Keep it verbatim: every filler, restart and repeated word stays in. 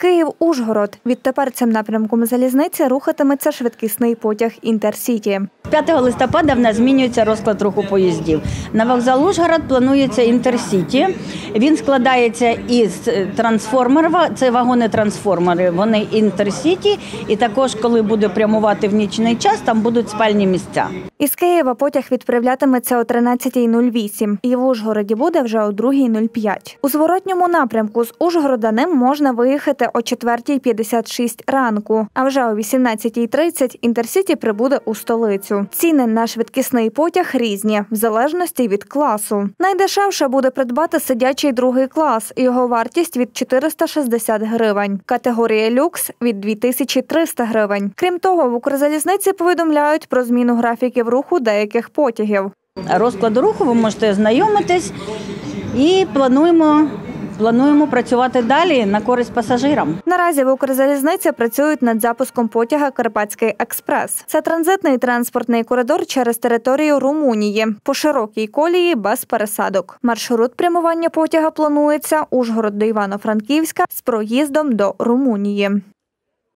Київ-Ужгород. Відтепер цим напрямком залізниці рухатиметься швидкісний потяг «Інтерсіті». п'ятого листопада в нас змінюється розклад руху поїздів. На вокзал Ужгород планується «Інтерсіті». Він складається із трансформерів, це вагони-трансформери, вони «Інтерсіті». І також, коли буде прямувати в нічний час, там будуть спальні місця. Із Києва потяг відправлятиметься о тринадцятій нуль вісім і в Ужгороді буде вже о другій нуль п'ять. У зворотньому напрямку з Ужгорода ним можна виїхати о четвертій п'ятдесят шість ранку, а вже о вісімнадцятій тридцять «Інтерсіті» прибуде у столицю. Ціни на швидкісний потяг різні, в залежності від класу. Найдешевше буде придбати сидячий другий клас, його вартість від чотириста шістдесят гривень. Категорія люкс – від дві тисячі триста гривень. Крім того, в Укрзалізниці повідомляють про зміну графіків руху деяких потягів. Розкладу руху ви можете ознайомитись і плануємо Плануємо працювати далі на користь пасажирам. Наразі в Укрзалізниці працюють над запуском потяга «Карпатський експрес». Це транзитний транспортний коридор через територію Румунії. По широкій колії без пересадок. Маршрут прямування потяга планується Ужгород до Івано-Франківська з проїздом до Румунії.